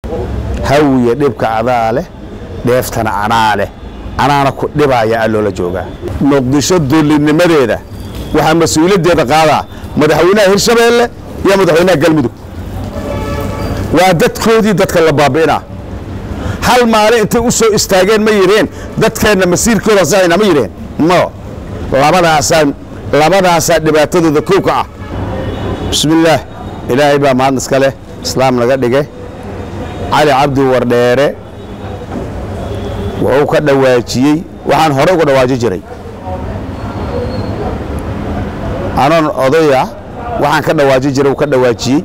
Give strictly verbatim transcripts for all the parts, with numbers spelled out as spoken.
hawiye dhibka adaa leh dheeftana anaa leh anaana ku dhibaya alloola joogaa muqdisho duulinimadeeda waxaa mas-uuliyaddeeda qaadaa madaxweynaha hirshabeelle iyo madaxweynaha galmudug waa dadkoodii dadka la baabi'inaa hal maalin intay u soo istaageen ma yireen dadkeenna masiirkooda saxayna ma yireen no labadaasaa labadaasaa dhibaatadooda kow ka ah bismillaah ilaahay baa mahad iska leh islaam naga dhigay cali cabdi wardheere wuxuu ka dhawaajiyey waxaan hore uga dhawaaji jiray anoon odaya waxaan ka dhawaaji jiray uu ka dhawaajiyey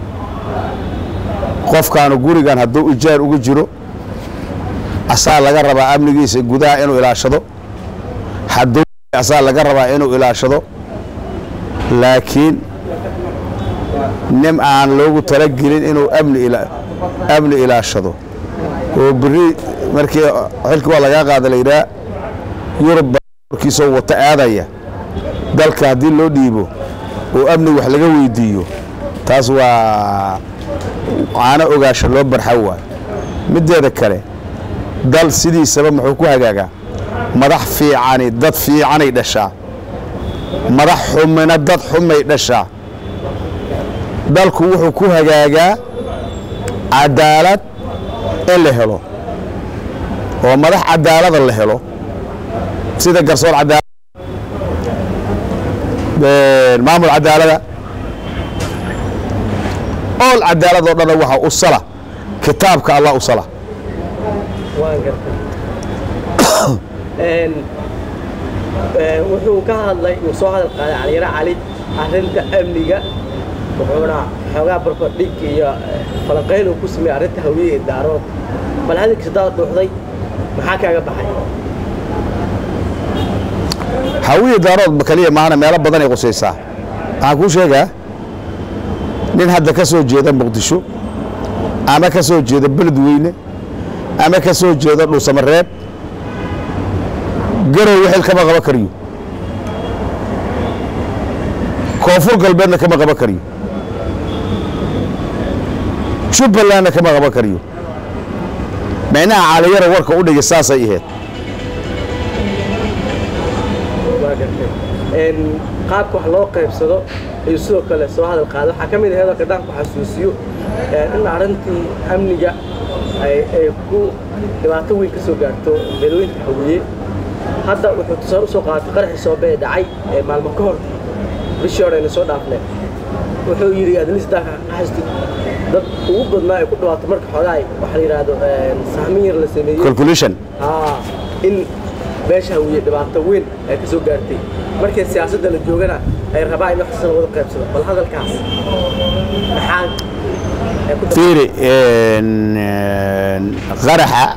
qofkaanu gurigan hadduu ijaar ugu jiro asaa laga rabaa amnigiisa gudaha inuu ilaashado hadduu asaa laga rabaa inuu ilaashado laakiin nim aan loogu talagelin inuu amni ila amni ilaashado oo biri markii xilkii waa laga qaaday la yiraahdo Yurub markiisoo wata aadaya dalka hadii loo dhiibo oo amni wax laga weydiiyo taas waa aana ogaasho loo barxawa mideeda kale dal sidiisaba muxuu ku hagaagaa madax fiicani dad fiicanay dhashaa madax xumina dad xumay dhashaa dalku wuxuu ku hagaagaa cadaalad in la helo oo madax cadaalad la helo sida garsoor cadaalad maamul cadaalada all cadaalad oo dhan waxa u sala kitaabka Allah u sala een ee wuxuu ka hadlay uu soo hadal qaaday cali yara cali arrinta amniga wuxuuna xogaa barbardhig iyo falanqeyn uu ku sameeyay arrinta hawiye daarood bal hadalkiisa daad dhuuxday maxaa kaaga baxay hawiye daarood bakaliya maana meelo badan ay qosaysaa aan ku sheegaa nin hadda ka soo jeeda muqdisho ama ka soo jeeda beledweyne ama ka soo jeeda dhuusamareeb garow wixii kama qaba kariyo koonfur galbeedna kama qaba kariyo jubbalandna kama qaba kariyo macnaha caliyara warka u dhigay saasay ahayd een qaabka wax loo qaybsado iyo sidoo kale soo hadal qaado waxa kamid ah hadalka dhanka xasuusiyo in arrintii amniga ay ay ku dhibaato weyn ka soo gaarto beelweynta hawiye hadda wuxuu tusar u soo qaatay qaraxii soo bee dhacay ee maalmo ka hor bishii hore la soo dhaafnay wuxuu yiri adlis daaka xastid dad ugu badnaa ay ku dhawaato marka xoolaay waxa la yiraahdo saamiir la sameeyay calculation ah in beesha hawiye dhibaato weyn ay ka soo gaartay markii siyaasadda la joogana ay rabaa in wax soo wada qaybsado bal hadalkaas maxaa fiiri in qaraxa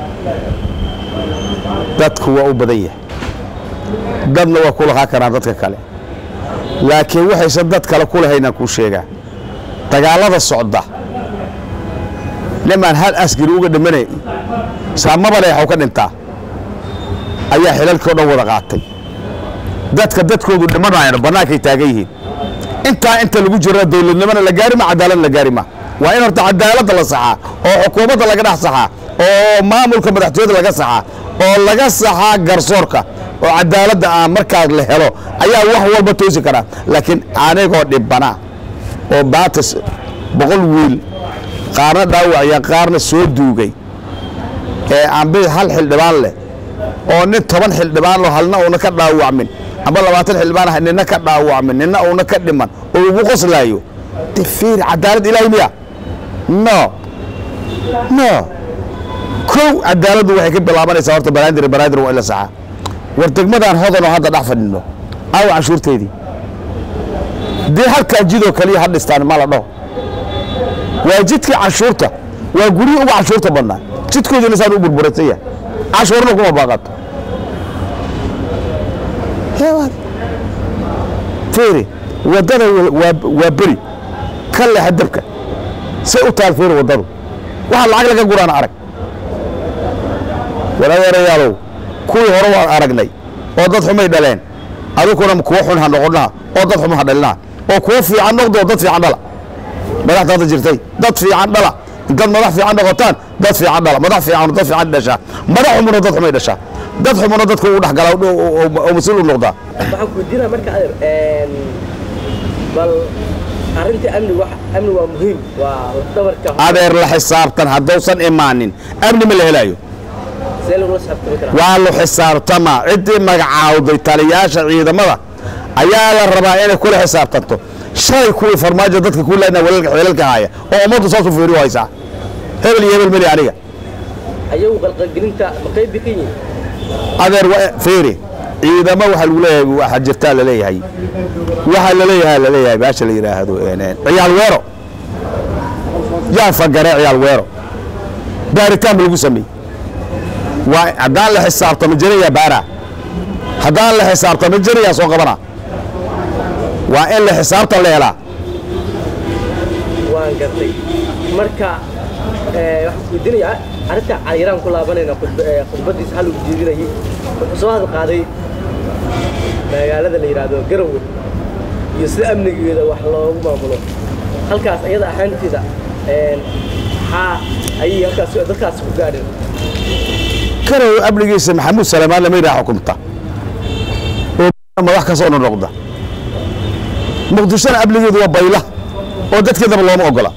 dadku waa u badan yahay dadna waa kula karaan dadka kale laakiin waxaysan dad kale kula hayna ku sheegaa dagaalada socda niman hal asgari uga dhamanay saamaba leeyahay ka dhintaa ayaa xilalkii oo dhan wada qaatay dadka dadkoodu dhimanayaan banaanka taagan yihiin inta inta lagu jiro dawladnimada la gaari ma cadaalad la gaari ma waa in horta cadaalad la saxaa oo xukuumadda laga dhax saxaa oo maamulka madaxtooyada laga saxaa oo laga saxaa garsoorka oo cadaaladda aan markaas la helo ayaa wax walba toosi kara laakiin anigoo dhibana oo baatis boqol wiil qaarna dhaawac iyo qaarna soo duugay ee aan bay hal xildhibaan leh oo nin toban xildhibaan loo halna oo ka dhaawacmin ama labaatan xildhibaan ah ninna ka dhaawacmin ninna oo ka dhiman oo ugu qoslaayo tifiir cadaalad ilaahay miya no no kow cadaaladdu waxay ka bilaabanaysaa horta baraadir baraadir waa ila saxa war degmadan hodan oo hadda dhax fadhino aw cashuurteedii dee halka jidoo kaliya had dhistaan ma la dhaho waa jidkii cashuurta waa guri uga cashuurta badnaa jidkoodina saan u burburataya cashuurna kuma baaqato heewad fiiri wadada waa beri ka leexa dabka say u taal fiiri wadadu waxa lacag laga guraan arag walaalayaalow kuwii hore waan aragnay oo dad xumay dhaleen adukuna kuwa xun ha noqonaa oo dad xum ha dhalina oo kuwa fiican noqdo dad fiican dhala madaxda jirtay dad fiican dhala dad madax fiican noqotaan dad fiican dhala madax fiican dad fiican dhashaa madax xumuna dad xumay dhashaa dad xumuna dadku u dhaxgala oo mas'uul u noqdaa waxaan ku weydiinaa marka adeer een bal arrinta amni wax amni waa muhiim waa dabarka adeer la xisaabtan haddoosan imaanin amni ma la helayo see lagu xisaabtami karaa waa la xisaabtama ciddii magacaawday taliyaasha ciidamada ayaa la rabaa inay kula xisaabtanto shay kuwii farmaajo dadka ku leedna walaalka xeelalka haya oo ummaddu saas u fiiriyo haysaa hebel iyo hebel mali aniga ayagu qalqalgelinta ma qayb ka yihiin adeer fiiri ciidamo waxa lagu leeyahay waxa jirtaa la leeyahay waxa la leeyahay la leeyahay baasha la yiraahdo ciyaal weero yaa fagare ciyaal weero baaritaan lagu sameeyay waa haddaan la xisaabtamo jiraya baara haddaan la xisaabtamo jiraya soo qabana waa in la xisaabtan la helaa waan gartay marka waxaan ku weydiinayaa arrinta caliiraan ku laabanayna khudbadiisa hal uu jeedinayay wuxuu soo hadal qaaday magaalada la yidhaahdo garowe iyo sida amnigeeda wax loogu maamulo halkaas iyada ahaantiisa maxaa ayay halkaas dadkaas ku gaadheen garowe amnigiisa maxamuud salamaan lama yidhaha xukunta oo madax ka soo noqda muqdishona amnigeedu waa bayla oo dadkeedaba looma ogola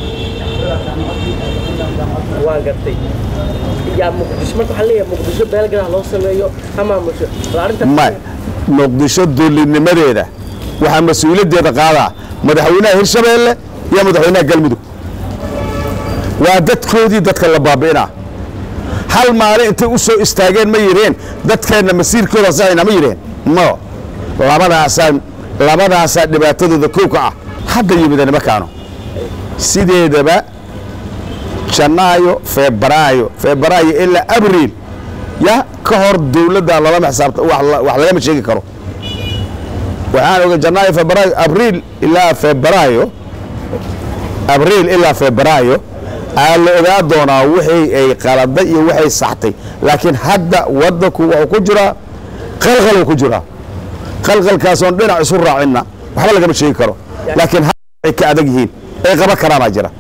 waan gartay yaa muqdisho marka waxaa leeyahay muqdisho beelgadaha loo sameeyo ha maamusho ma muqdisho duulinimadeeda waxaa mas-uuliyaddeeda qaadaa madaxweynaha hirshabeelle iyo madaxweynaha galmudug waa dadkoodii dadka la baabi'inaa hal maalin intay u soo istaageen ma yidheen dadkeenna masiirkooda saxayna ma yidheen no labadaasaa labadaasaa dhibaatadooda kowka ah hadda yimida nimakaano sideedaba janaayo febraayo febraayo ilaa abriil ya ka hor dawladda lama xisaabta wax lagama sheegi karo waxaan ogaa janaayo febraayo abriil ilaa febraayo abriil ilaa febraayo aa la ogaa doonaa wixii ay qaladay iyo waxay saxtay laakiin hadda waddanku wuxuu ku jiraa qalqaluu ku jiraa qalqalkaasoon dhinac isu raacinna waxba lagama sheegi karo laakiin ay ka adag yihiin ay qaban karaanaa jira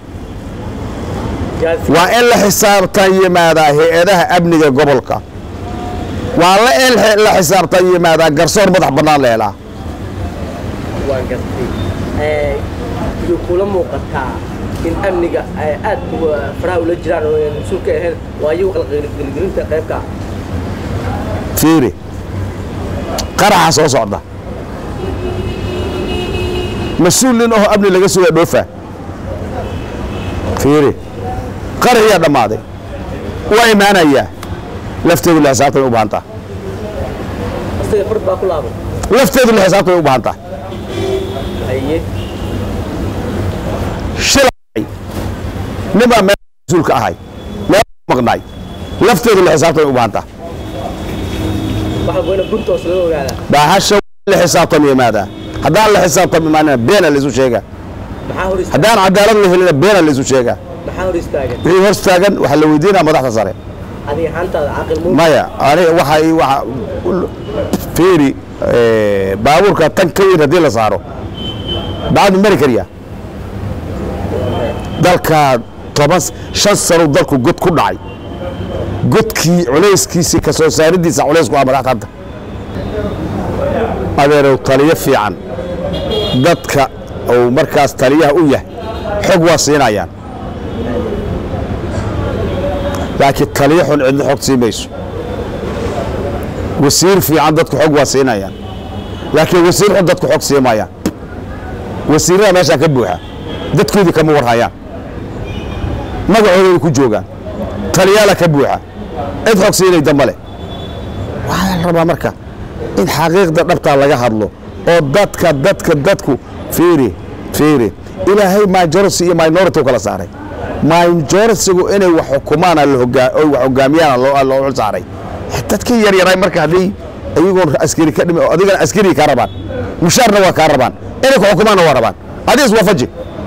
waa in la xisaabtan yimaadaa hay-adaha amniga gobolka waa la in la xisaabtan yimaadaa garsoor madax bannaan la helaa waan gartay iyo kula muuqataa in amniga ay aad faraha ula jiraan oo mas-uul ka ahayn waa iyagu qalqalgelinta qaybka fiiri qaraxa soo socda mas-uul nin oo amni laga sugaa dhoofa fiiri qaraxiyaa dhammaaday waa imaanayaa lafteedu la xisaabtay u baahantaa asaga fard baa ku laaban lafteedu la xisaabtay u baahantaa aye shilay ninbaa meel mas-uulka ahay meel maqnaay lafteedu la xisaabtay u baahantaa waxa weyna guntoos laga ogaadaa bahasha la xisaabtan yimaadaa haddaan la xisaabtan imaanina beena laysu sheegaa maxaa hor haddaan cadaalad la helina beena laysu sheegaa maxaa hor istaagan wixii hor taagan waxaa la weydiinaa madaxda sare adiga ahaantaada caaqil muu maya ani waxay waxa fiiri baabuurka tan ka weyn haddii la saaro bacdu mari kariya dalka toban shan sano dalku god ku dhacay godkii culayskiisii ka soo saaridiisa culaysku ah madaxda hadda adeerow taliyo fiican dadka uu markaas taliyaha u yahay xog waa siinayaan laakiin taliyo xun cidna xog sii mayso wasiir fiican dadku xog waa siinayaan laakiin wasiir xun dadku xog sii maayaan wasiirada meeshaa ka buuxa dadkoodii kama warhayaan magacooday ku joogaan taliyaala ka buuxa cid xog siinay damba leh waxaa la rabaa marka in xaqiiqda dhabtaa laga hadlo oo dadka dadka dadku fiiri fiiri ilaahay majority iyo minority u kala saaray majority-gu inay wax xukumaana la hogaa oo wax hogaamiyaan loo loo xul saaray dadkii yar yaray marka hadii ayagoon askari ka dhimay adigana askari ka rabaan mushaarna waa ka rabaan inay ku xukumaana waa rabaan hadiis waafaji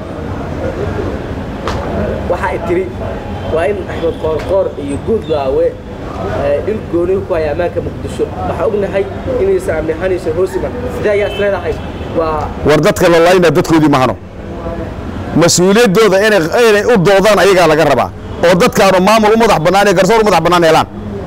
waxa ay tiri waa in Axmed Qoorqoor iyo Guudlaawe dhul gooni ku ay amaanka Muqdisho waxa ognahay inay saamixanayso hoosiman sidee ayaa isleedahay waa war dadka la layna dadkoodii ma hano mas-uuliyaddooda inay inay u doodaan ayagaa laga rabaa oo dadkaanu maamul u madax bannaan iyo garsoor u madax bannaan helaan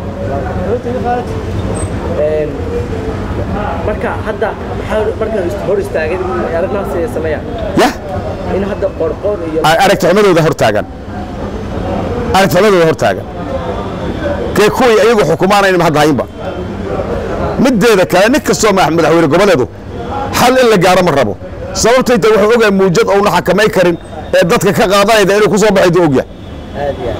marka hadda marka hor istaagay aragnaas ay sameeyaan yah in hadda qorqor iyo aragti xumadooda hor taagan aragti xumadooda hor taagan kee kuwii ayagu xukumaanayna hadda haynba mideeda kale nin kastoo madaxweyne goboleedu xal in la gaaro ma rabo sababtay tahay wuxuu ogahay muujad oo na xakamay karin ee dadka ka qaadanayda inuu ku soo baxaydo ogyahay aad iyo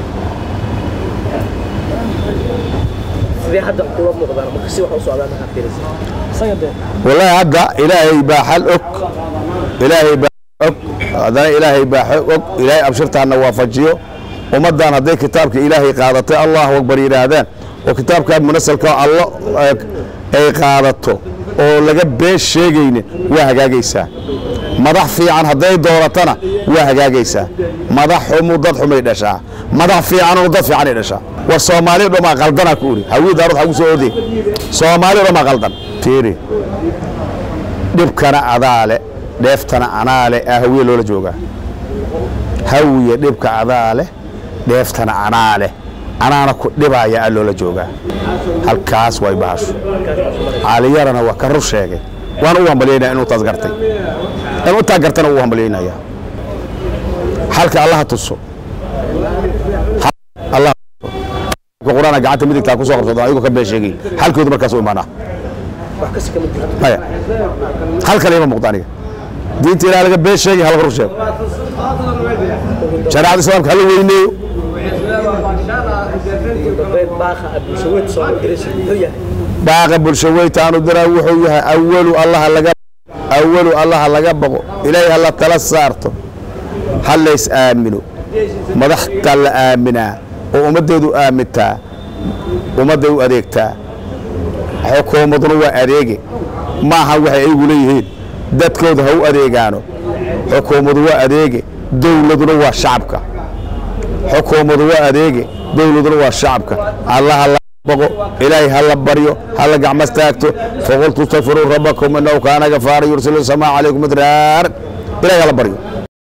sidee hadda kula muuqdaan marka si wax u socdaan maxaa fiiraysaa sayade wallahi hadda ilaahay baa xal og ilaahay baa og hadana ilaahay baa og ilaahay abshirtaana waafajiyo ummadan hadday kitaabka ilaahay qaadatay allahu akbar yidhaahdaan oo kitaabka munasalka allo ay qaadato oo laga been sheegaynin waa hagaagaysaa madax fiican hadday dooratana waa hagaagaysaa madax xumu dad xumay dhashaa madax fiicanoo dad fiicanay dhashaa war soomaaliya dhomaa qaldanaa ku uri hawii daarad xagu soo oday soomaaliya dhomaa qaldan fiiri dhibkana adaale dheeftana anaale ah hawiye loola joogaa hawiye dhibka adaale dheeftana anaale anaana ku dhibaya aa loola joogaa halkaas way bahasho caaliyarana waa ka rur sheegay waan u hambalyaynaya inuu taas gartay inuu intaa gartana uu hambalyaynaya halka allaha tuso allah quraana gacanta midigtaa ku soo qabsado ayagoo ka been sheegay halkooda markaas u imaanaa wax kasi kama jirto haya halkale ima muuqda aniga diinta ilaa laga been sheegay halka rur sheego shariicada islaamka hala weyneeyo baaqa bulshaweytaanu diraa wuxuu yahay awalu allaha laga awalu allaha laga baqo ilaahay hala tala saarto ha lays aamino madaxta la aaminaa oo ummaddeedu aamintaa ummadday u adeegtaa xukuumaduna waa adeege maaha waxay ayagu leeyihiin dadkooda ha u adeegaano xukuumadu waa adeege dowladuna waa shacabka xukuumadu waa adeege dowladuna waa shacabka allaha la baqo ilaahay hala baryo hala gacmo istaagto faqultu astaghfiruu rabbakum innahu kaana ghafaara yursilu samaa calaykum midraar ilaahay hala baryo